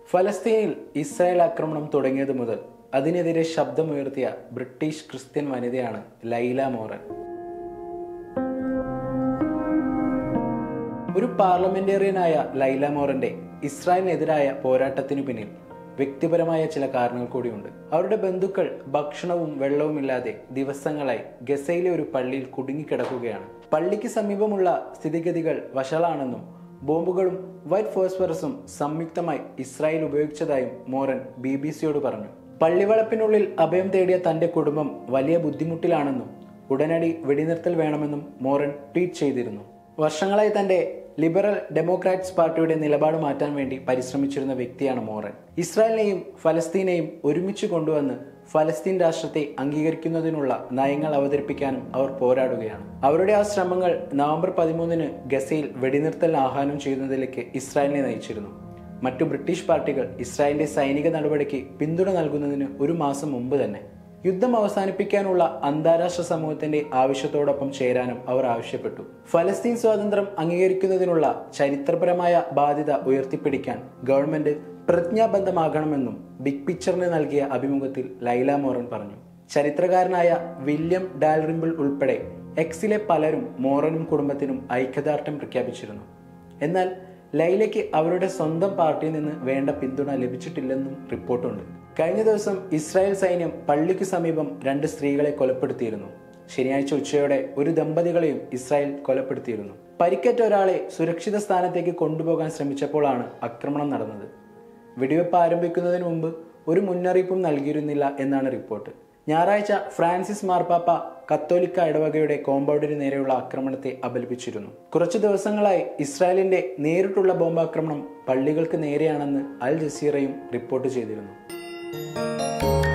ഫലസ്തീനിൽ ഇസ്രായേൽ ആക്രമണം തുടങ്ങിയത് മുതൽ അതിനെതിരെ ശബ്ദമുയർത്തിയ ബ്രിട്ടീഷ് ക്രിസ്ത്യൻ വനിതയാണ് ലൈല മോറൻ. ഒരു പാർലമെന്റേറിയനായ ലൈല മോറന്റെ ഇസ്രായേലിനെതിരായ പോരാട്ടത്തിനു പിന്നിൽ വ്യക്തിപരമായ ചില കാരണങ്ങൾ കൂടിയുണ്ട്. അവരുടെ ബന്ധുക്കൾ ഭക്ഷണവും വെള്ളവുമില്ലാതെ ദിവസങ്ങളായി ഗസയിലെ ഒരു പള്ളിയിൽ കുടുങ്ങിക്കിടക്കുകയാണ്. പള്ളിക്ക് സമീപമുള്ള സ്ഥിതിഗതികൾ വഷളാണെന്നും ബോംബുകളും വൈറ്റ് ഫോസ്ഫറസും സംയുക്തമായി ഇസ്രായേൽ ഉപയോഗിച്ചതായും മോറൻ BBC-യോട് പറഞ്ഞു. പള്ളിവളപ്പിനുള്ളിൽ അഭയം തേടിയ തന്റെ കുടുംബം വലിയ ബുദ്ധിമുട്ടിലാണെന്നും ഉടനടി വെടിനിർത്തൽ വേണമെന്നും മോറൻ ട്വീറ്റ് ചെയ്തിരുന്നു. വർഷങ്ങളായി തന്റെ ലിബറൽ ഡെമോക്രാറ്റ്സ് പാർട്ടിയുടെ നിലപാട് മാറ്റാൻ വേണ്ടി പരിശ്രമിച്ചിരുന്ന വ്യക്തിയാണ് മോറൻ. ഇസ്രായേലിനെയും ഫലസ്തീനെയും ഒരുമിച്ച് കൊണ്ടുവന്ന് ഫലസ്തീൻ രാഷ്ട്രത്തെ അംഗീകരിക്കുന്നതിനുള്ള നയങ്ങൾ അവതരിപ്പിക്കാനും അവർ പോരാടുകയാണ്. അവരുടെ ആ ശ്രമങ്ങൾ നവംബർ 13 ഗസയിൽ വെടിനിർത്തൽ ആഹ്വാനം ചെയ്യുന്നതിലേക്ക് ഇസ്രായേലിനെ നയിച്ചിരുന്നു. മറ്റു ബ്രിട്ടീഷ് പാർട്ടികൾ ഇസ്രായേലിന്റെ സൈനിക നടപടിക്ക് പിന്തുണ നൽകുന്നതിന് ഒരു മാസം മുമ്പ് തന്നെ യുദ്ധം അവസാനിപ്പിക്കാനുള്ള അന്താരാഷ്ട്ര സമൂഹത്തിന്റെ ആവശ്യത്തോടൊപ്പം ചേരാനും അവർ ആവശ്യപ്പെട്ടു. ഫലസ്തീൻ സ്വാതന്ത്ര്യം അംഗീകരിക്കുന്നതിനുള്ള ചരിത്രപരമായ ബാധ്യത ഉയർത്തിപ്പിടിക്കാൻ ഗവൺമെന്റ് പ്രതിജ്ഞാബദ്ധമാകണമെന്നും ബിഗ് പിക്ചറിന് നൽകിയ അഭിമുഖത്തിൽ ലൈല മോറൻ പറഞ്ഞു. ചരിത്രകാരനായ വില്യം ഡാൽറിംബിൾ ഉൾപ്പെടെ എക്സിലെ പലരും മോറനും കുടുംബത്തിനും ഐക്യദാർഢ്യം പ്രഖ്യാപിച്ചിരുന്നു. എന്നാൽ ലൈലയ്ക്ക് അവരുടെ സ്വന്തം പാർട്ടിയിൽ നിന്ന് വേണ്ട പിന്തുണ ലഭിച്ചിട്ടില്ലെന്നും റിപ്പോർട്ടുണ്ട്. കഴിഞ്ഞ ദിവസം ഇസ്രായേൽ സൈന്യം പള്ളിക്ക് സമീപം 2 സ്ത്രീകളെ കൊലപ്പെടുത്തിയിരുന്നു. ശനിയാഴ്ച ഉച്ചയോടെ ഒരു ദമ്പതികളെയും ഇസ്രായേൽ കൊലപ്പെടുത്തിയിരുന്നു. പരിക്കേറ്റ ഒരാളെ സുരക്ഷിത സ്ഥാനത്തേക്ക് കൊണ്ടുപോകാൻ ശ്രമിച്ചപ്പോഴാണ് ആക്രമണം നടന്നത്. വെടിവെപ്പ് ആരംഭിക്കുന്നതിന് മുമ്പ് ഒരു മുന്നറിയിപ്പും നൽകിയിരുന്നില്ല എന്നാണ് റിപ്പോർട്ട്. ഞായറാഴ്ച ഫ്രാൻസിസ് മാർപ്പാപ്പ കത്തോലിക്ക ഇടവകയുടെ കോമ്പൗണ്ടിന് നേരെയുള്ള ആക്രമണത്തെ അപലപിച്ചിരുന്നു. കുറച്ചു ദിവസങ്ങളായി ഇസ്രായേലിന്റെ നേരിട്ടുള്ള ബോംബാക്രമണം പള്ളികൾക്ക് നേരെയാണെന്ന് അൽ ജസീറയും റിപ്പോർട്ട് ചെയ്തിരുന്നു.